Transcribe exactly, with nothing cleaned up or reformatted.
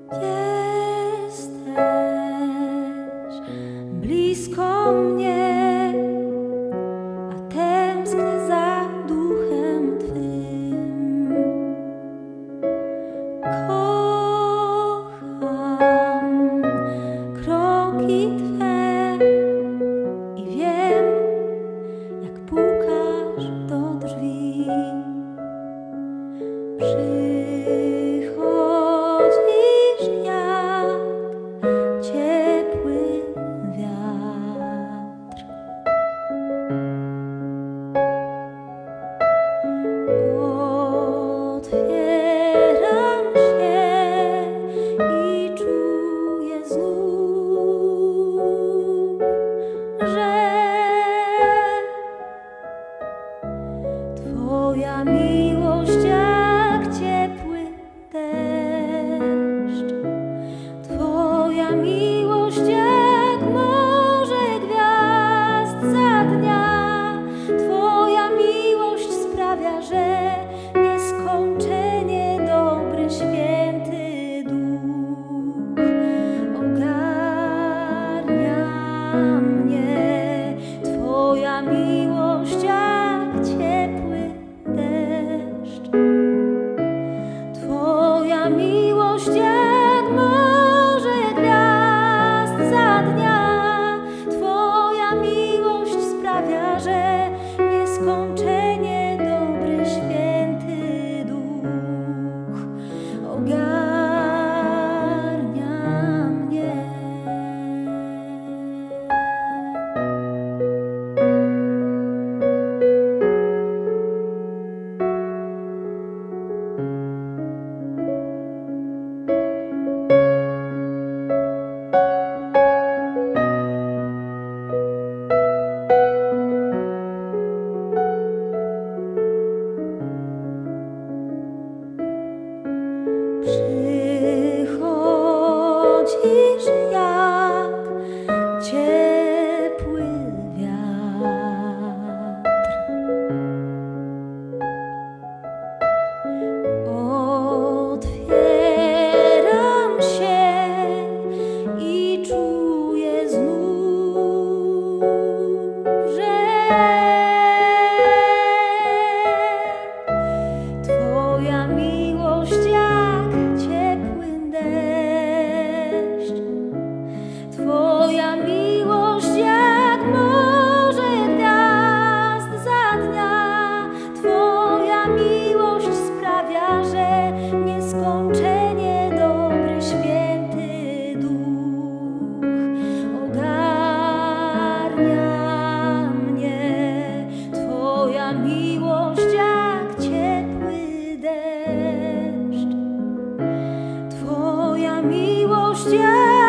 Jesteś blisko mnie, a tęsknię za duchem Twym. Kocham kroki Twe i wiem, jak pukasz do drzwi. Przychodzisz jak ciepły wiatr. Otwieram się i czuję znów, że Twoja miłość jak ciepły deszcz, Twoja miłość jak morze gwiazd za dnia, Twoja miłość sprawia, że nieskończenie dobry, święty duch ogarnia mnie. Twoja miłość jak ciepły deszcz, Twoja miłość jak morze gwiazd za dnia, Twoja miłość sprawia, że nieskończenie dobry, święty duch ogarnia mnie. Przychodzisz jak ciepły wiatr. Otwieram się i czuję znów, że Twoja miłość jak ciepły deszcz, Twoja miłość jak morze gwiazd za dnia, Twoja miłość sprawia, że nieskończenie dobry, święty duch ogarnia mnie. Twoja miłość jak ciepły deszcz, Twoja miłość jak